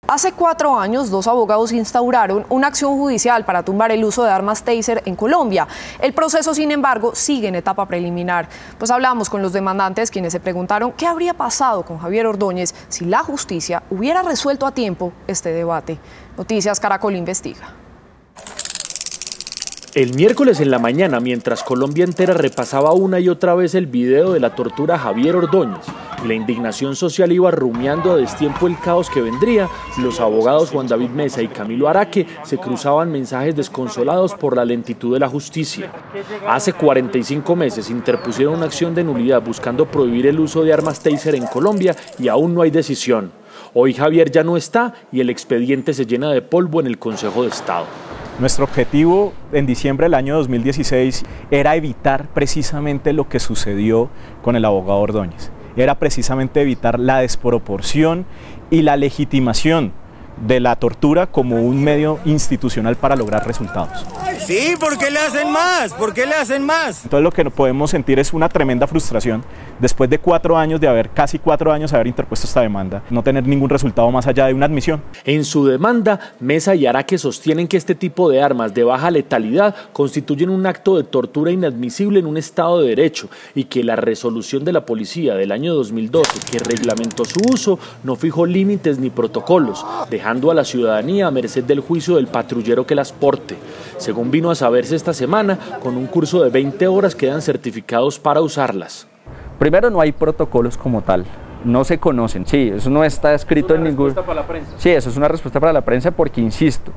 Hace 4 años, 2 abogados instauraron una acción judicial para tumbar el uso de armas Taser en Colombia. El proceso, sin embargo, sigue en etapa preliminar. Pues hablamos con los demandantes, quienes se preguntaron qué habría pasado con Javier Ordóñez si la justicia hubiera resuelto a tiempo este debate. Noticias Caracol investiga. El miércoles en la mañana, mientras Colombia entera repasaba una y otra vez el video de la tortura a Javier Ordóñez y la indignación social iba rumiando a destiempo el caos que vendría, los abogados Juan David Mesa y Camilo Araque se cruzaban mensajes desconsolados por la lentitud de la justicia. Hace 45 meses interpusieron una acción de nulidad buscando prohibir el uso de armas Taser en Colombia y aún no hay decisión. Hoy Javier ya no está y el expediente se llena de polvo en el Consejo de Estado. Nuestro objetivo en diciembre del año 2016 era evitar precisamente lo que sucedió con el abogado Ordóñez. Era precisamente evitar la desproporción y la legitimación de la tortura como un medio institucional para lograr resultados. Sí, ¿por qué le hacen más? ¿Por qué le hacen más? Entonces lo que podemos sentir es una tremenda frustración después de casi 4 años de haber interpuesto esta demanda, no tener ningún resultado más allá de una admisión. En su demanda, Mesa y Araque sostienen que este tipo de armas de baja letalidad constituyen un acto de tortura inadmisible en un Estado de Derecho y que la resolución de la policía del año 2012, que reglamentó su uso, no fijó límites ni protocolos, dejando a la ciudadanía a merced del juicio del patrullero que las porte. Según vino a saberse esta semana, con un curso de 20 horas quedan certificados para usarlas. Primero, no hay protocolos como tal, no se conocen, sí, eso no está escrito en ningún... ¿Es una respuesta para la prensa? Sí, eso es una respuesta para la prensa porque, insisto,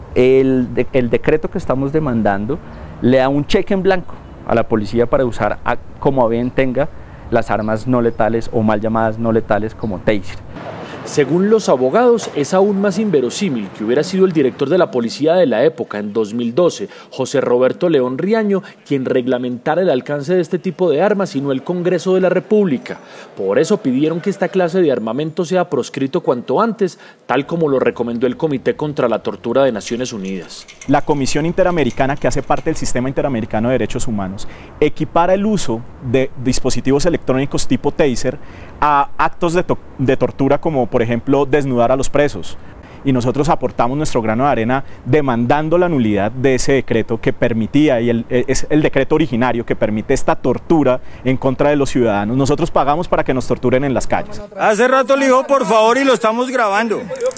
el decreto que estamos demandando le da un cheque en blanco a la policía para usar como a bien tenga las armas no letales o mal llamadas no letales como Taser. Según los abogados, es aún más inverosímil que hubiera sido el director de la policía de la época, en 2012, José Roberto León Riaño, quien reglamentara el alcance de este tipo de armas y no el Congreso de la República. Por eso pidieron que esta clase de armamento sea proscrito cuanto antes, tal como lo recomendó el Comité contra la Tortura de Naciones Unidas. La Comisión Interamericana, que hace parte del Sistema Interamericano de Derechos Humanos, equipara el uso de dispositivos electrónicos tipo Taser a actos de tortura como, por ejemplo, desnudar a los presos. Y nosotros aportamos nuestro grano de arena demandando la nulidad de ese decreto que permitía, y es el decreto originario que permite esta tortura en contra de los ciudadanos. Nosotros pagamos para que nos torturen en las calles. Hace rato le dijo por favor y lo estamos grabando.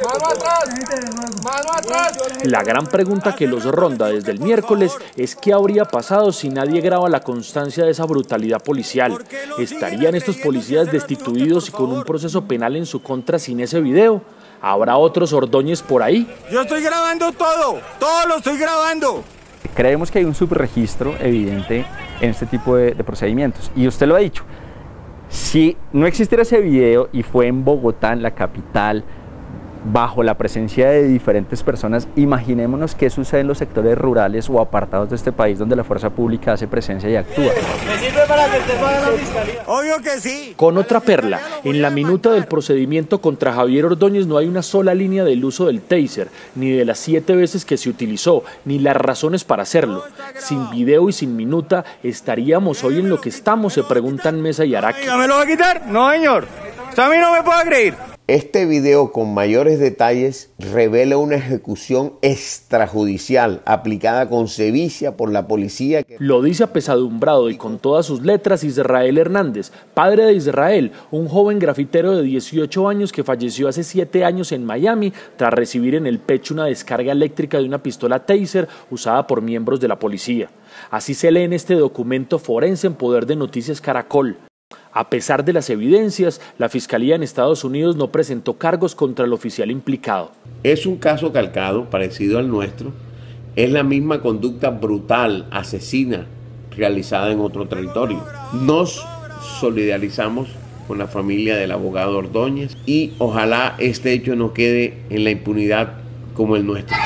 La gran pregunta que los ronda desde el miércoles es qué habría pasado si nadie graba la constancia de esa brutalidad policial. ¿Estarían estos policías destituidos y con un proceso penal en su contra sin ese video? ¿Habrá otros Ordóñez por ahí? Yo estoy grabando todo lo estoy grabando. Creemos que hay un subregistro evidente en este tipo de procedimientos. Y usted lo ha dicho, si no existiera ese video y fue en Bogotá, en la capital, bajo la presencia de diferentes personas, imaginémonos qué sucede en los sectores rurales o apartados de este país donde la fuerza pública hace presencia y actúa. ¿Me sirve para que usted vaya a la fiscalía? Obvio que sí. Con otra perla, en la minuta del procedimiento contra Javier Ordóñez no hay una sola línea del uso del Taser, ni de las 7 veces que se utilizó, ni las razones para hacerlo. Sin video y sin minuta, ¿estaríamos hoy en lo que estamos?, se preguntan Mesa y Araque. ¿Me lo va a quitar? No, señor. Usted a mí no me puede agredir. Este video con mayores detalles revela una ejecución extrajudicial aplicada con sevicia por la policía. Lo dice apesadumbrado y con todas sus letras Israel Hernández, padre de Israel, un joven grafitero de 18 años que falleció hace 7 años en Miami tras recibir en el pecho una descarga eléctrica de una pistola Taser usada por miembros de la policía. Así se lee en este documento forense en poder de Noticias Caracol. A pesar de las evidencias, la Fiscalía en Estados Unidos no presentó cargos contra el oficial implicado. Es un caso calcado, parecido al nuestro. Es la misma conducta brutal, asesina, realizada en otro territorio. Nos solidarizamos con la familia del abogado Ordóñez y ojalá este hecho no quede en la impunidad como el nuestro.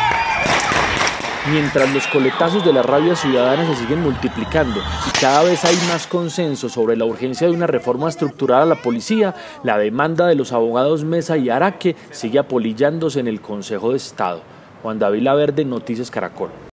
Mientras los coletazos de la rabia ciudadana se siguen multiplicando y cada vez hay más consenso sobre la urgencia de una reforma estructural a la policía, la demanda de los abogados Mesa y Araque sigue apolillándose en el Consejo de Estado. Juan David Laverde, Noticias Caracol.